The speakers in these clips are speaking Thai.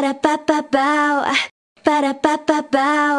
Ba-da-ba-ba-bow. Ba-da-ba-ba-bow.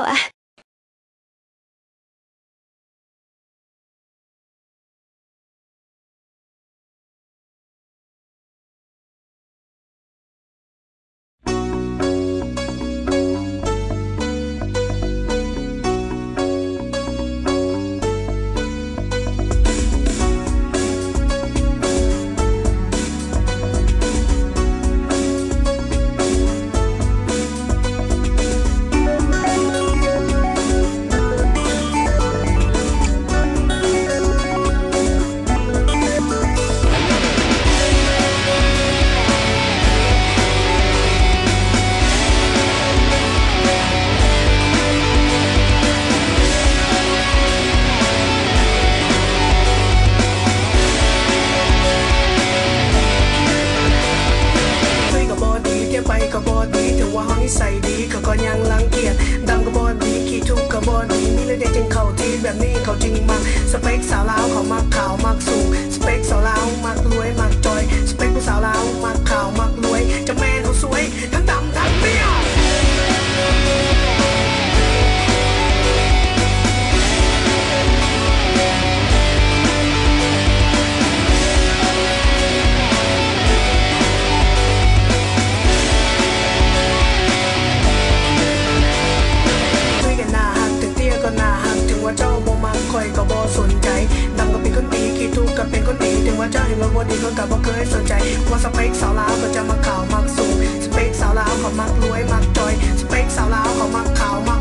ไปก็บ่ดีถึงว่าเฮานิสัยดีเขาก็ยังรังเกียจดำก็บ่ดีขี้ทุกข์ก็บ่ดีมีเลยเด็กจึงเข้าทีแบบนี้เขาจึงมักสเปคสาวลาวเขามักขาวมักสูงสเปคสาวลาวมักรวยมักจอยสเปคผู้สาวลาวมักขาวมักรวยจะแม่นเขาสวยทั้งดำทั้งเปรี้ยวว่าเจ้าบ่มักคอยก็บ่สนใจดำก็เป็นคนดีขี้ทุกข์ก็เป็นคนดีถึงว่าเจ้าเห็นว่าบ่ดีเขาก็บ่เคยสนใจว่าสเปคสาวลาวก็จะมักขาวมักสูงสเปคสาวลาวเขามักรวยมักจอยสเปคสาวลาวเขามักขาวมัก